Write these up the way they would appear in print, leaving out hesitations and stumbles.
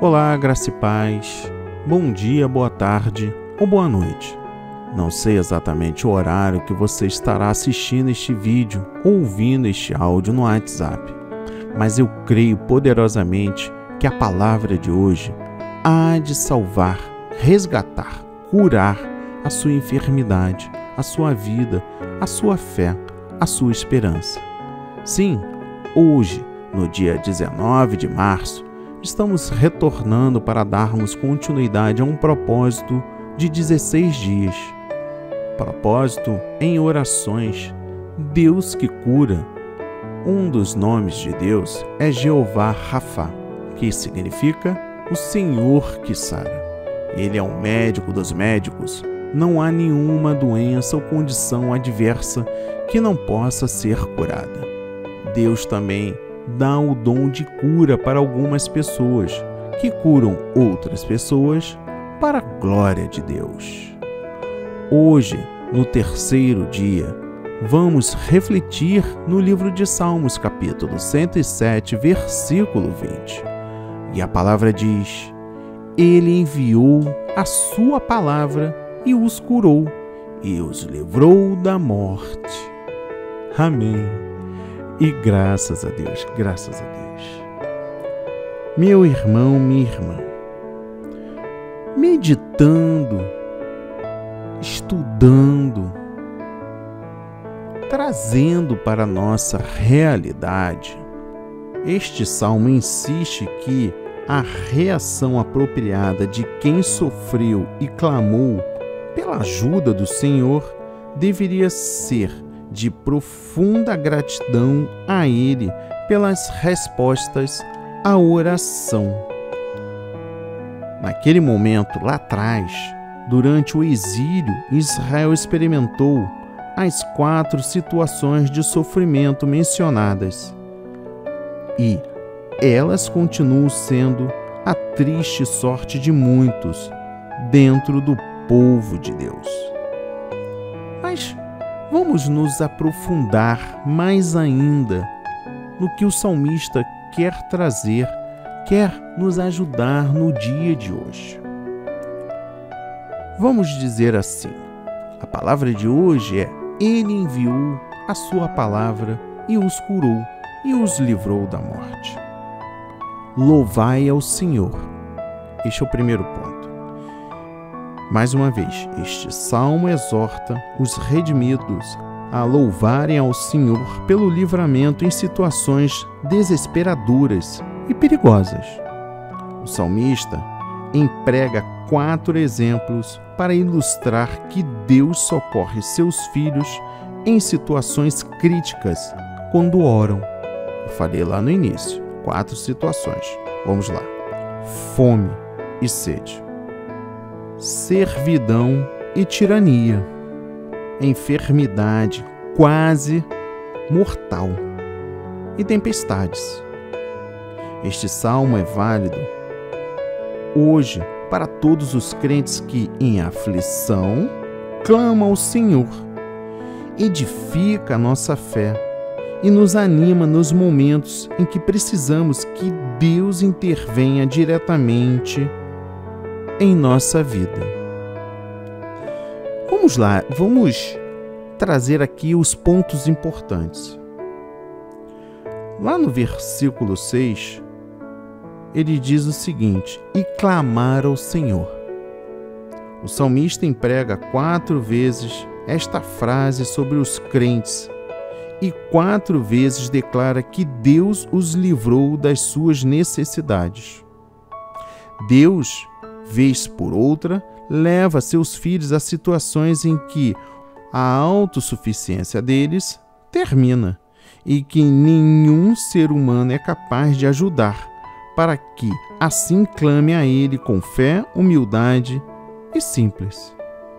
Olá, graça e paz. Bom dia, boa tarde ou boa noite. Não sei exatamente o horário que você estará assistindo este vídeo ou ouvindo este áudio no WhatsApp, mas eu creio poderosamente que a palavra de hoje há de salvar, resgatar, curar a sua enfermidade, a sua vida, a sua fé, a sua esperança. Sim, hoje, no dia 19 de março, estamos retornando para darmos continuidade a um propósito de 16 dias. Propósito em orações, Deus que cura. Um dos nomes de Deus é Jeová Rafa, que significa o Senhor que sara. Ele é o médico dos médicos. Não há nenhuma doença ou condição adversa que não possa ser curada. Deus também dá o dom de cura para algumas pessoas, que curam outras pessoas para a glória de Deus. Hoje, no terceiro dia, vamos refletir no livro de Salmos, capítulo 107, versículo 20. E a palavra diz: Ele enviou a sua palavra e os curou, e os livrou da morte. Amém. E graças a Deus, graças a Deus. Meu irmão, minha irmã, meditando, estudando, trazendo para a nossa realidade, este salmo insiste que a reação apropriada de quem sofreu e clamou pela ajuda do Senhor deveria ser de profunda gratidão a Ele pelas respostas à oração. Naquele momento, lá atrás, durante o exílio, Israel experimentou as 4 situações de sofrimento mencionadas, e elas continuam sendo a triste sorte de muitos dentro do povo de Deus. Mas vamos nos aprofundar mais ainda no que o salmista quer trazer, quer nos ajudar no dia de hoje. Vamos dizer assim, a palavra de hoje é: Ele enviou a sua palavra e os curou e os livrou da morte. Louvai ao Senhor. Este é o primeiro ponto. Mais uma vez, este salmo exorta os redimidos a louvarem ao Senhor pelo livramento em situações desesperadoras e perigosas. O salmista emprega 4 exemplos para ilustrar que Deus socorre seus filhos em situações críticas quando oram. Eu falei lá no início, 4 situações. Vamos lá. Fome e sede, servidão e tirania, enfermidade quase mortal e tempestades. Este salmo é válido hoje para todos os crentes que, em aflição, clamam ao Senhor, edifica a nossa fé e nos anima nos momentos em que precisamos que Deus intervenha diretamente em nossa vida. Vamos lá, vamos trazer aqui os pontos importantes. Lá no versículo 6, ele diz o seguinte: e clamar ao Senhor. O salmista emprega 4 vezes esta frase sobre os crentes e 4 vezes declara que Deus os livrou das suas necessidades. Deus, vez por outra, leva seus filhos a situações em que a autossuficiência deles termina e que nenhum ser humano é capaz de ajudar, para que assim clame a Ele com fé, humildade e simples.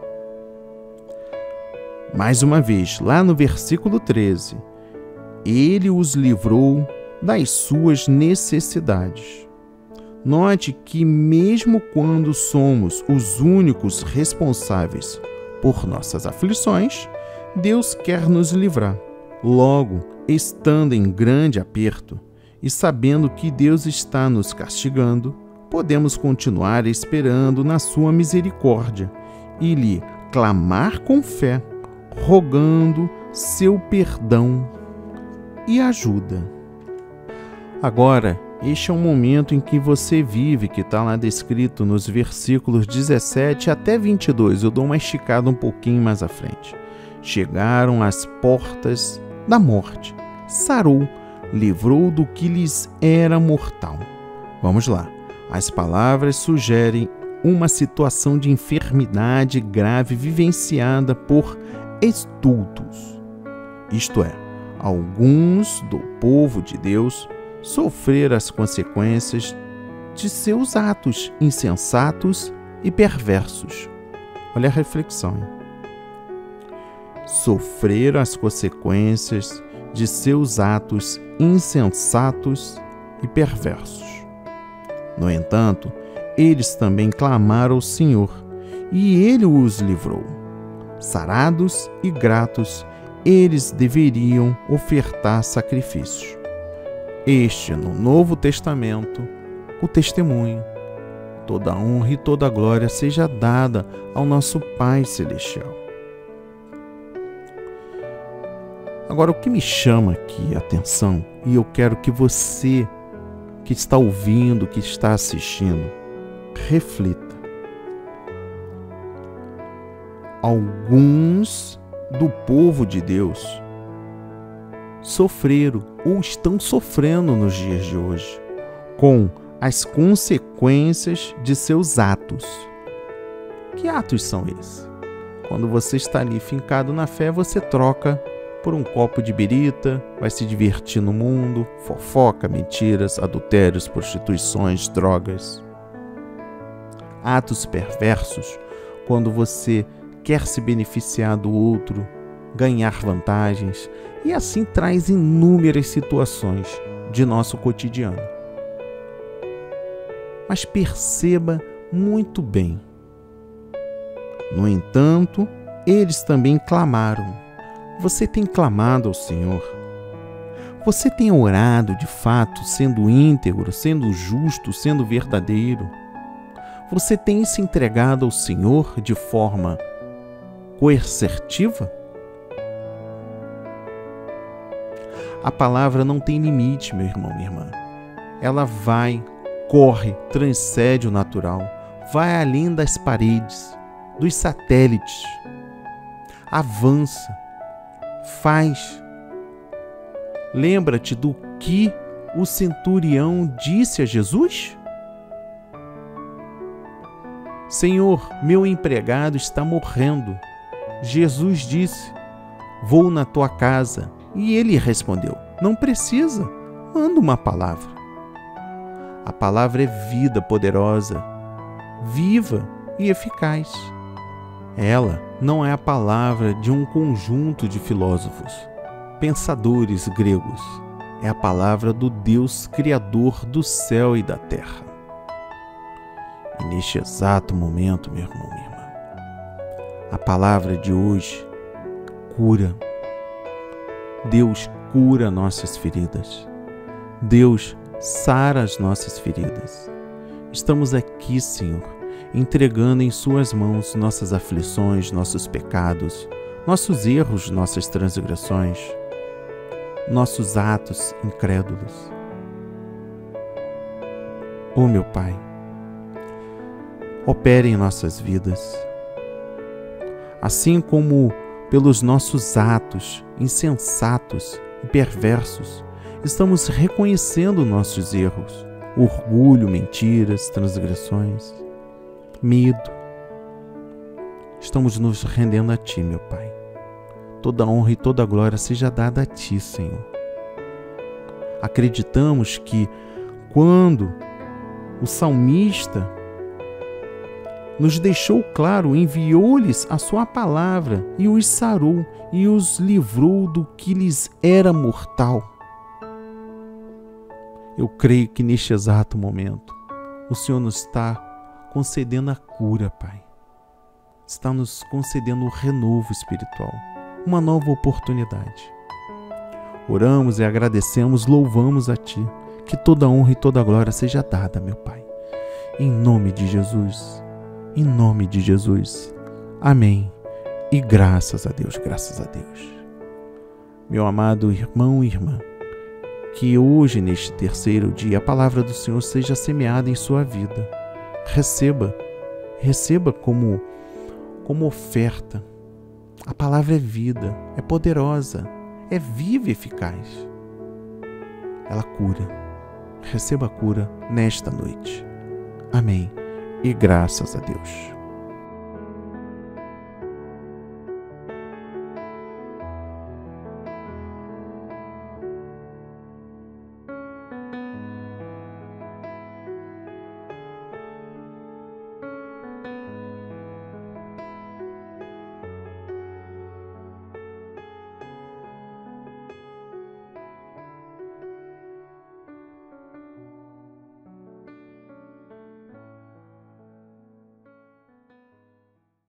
Mais uma vez, lá no versículo 13, Ele os livrou das suas necessidades. Note que mesmo quando somos os únicos responsáveis por nossas aflições, Deus quer nos livrar. Logo, estando em grande aperto e sabendo que Deus está nos castigando, podemos continuar esperando na sua misericórdia e lhe clamar com fé, rogando seu perdão e ajuda. Agora, este é o momento em que você vive, que está lá descrito nos versículos 17 até 22. Eu dou uma esticada um pouquinho mais à frente. Chegaram às portas da morte. Sarou, livrou do que lhes era mortal. Vamos lá. As palavras sugerem uma situação de enfermidade grave vivenciada por estultos. Isto é, alguns do povo de Deus sofrer as consequências de seus atos insensatos e perversos. Olha a reflexão, hein? Sofrer as consequências de seus atos insensatos e perversos. No entanto, eles também clamaram ao Senhor, e Ele os livrou. Sarados e gratos, eles deveriam ofertar sacrifícios. Este, no Novo Testamento, o testemunho. Toda honra e toda glória seja dada ao nosso Pai Celestial. Agora, o que me chama aqui a atenção, e eu quero que você que está ouvindo, que está assistindo, reflita. Alguns do povo de Deus sofreram ou estão sofrendo nos dias de hoje com as consequências de seus atos. Que atos são esses? Quando você está ali fincado na fé, você troca por um copo de birita, vai se divertir no mundo, fofoca, mentiras, adultérios, prostituições, drogas. Atos perversos, quando você quer se beneficiar do outro, ganhar vantagens, e assim traz inúmeras situações de nosso cotidiano. Mas perceba muito bem. No entanto, eles também clamaram. Você tem clamado ao Senhor? Você tem orado de fato, sendo íntegro, sendo justo, sendo verdadeiro? Você tem se entregado ao Senhor de forma coercitiva? A palavra não tem limite, meu irmão, minha irmã. Ela vai, corre, transcende o natural, vai além das paredes, dos satélites, avança, faz. Lembra-te do que o centurião disse a Jesus? Senhor, meu empregado está morrendo. Jesus disse, vou na tua casa. E ele respondeu, não precisa, manda uma palavra. A palavra é vida poderosa, viva e eficaz. Ela não é a palavra de um conjunto de filósofos, pensadores gregos. É a palavra do Deus Criador do céu e da terra. E neste exato momento, meu irmão, minha irmã, a palavra de hoje cura. Deus cura nossas feridas. Deus sara as nossas feridas. Estamos aqui, Senhor, entregando em Suas mãos nossas aflições, nossos pecados, nossos erros, nossas transgressões, nossos atos incrédulos. Ó meu Pai, opere em nossas vidas, assim como pelos nossos atos insensatos e perversos, estamos reconhecendo nossos erros, orgulho, mentiras, transgressões, medo. Estamos nos rendendo a Ti, meu Pai. Toda honra e toda glória seja dada a Ti, Senhor. Acreditamos que quando o salmista nos deixou claro, enviou-lhes a sua palavra e os sarou e os livrou do que lhes era mortal. Eu creio que neste exato momento o Senhor nos está concedendo a cura, Pai. Está nos concedendo um renovo espiritual, uma nova oportunidade. Oramos e agradecemos, louvamos a Ti, que toda honra e toda glória seja dada, meu Pai. em nome de Jesus. Em nome de Jesus. Amém. E graças a Deus, graças a Deus. Meu amado irmão e irmã, que hoje, neste terceiro dia, a palavra do Senhor seja semeada em sua vida. Receba como oferta. A palavra é vida, é poderosa, é viva e eficaz. Ela cura. Receba a cura nesta noite. Amém. E graças a Deus.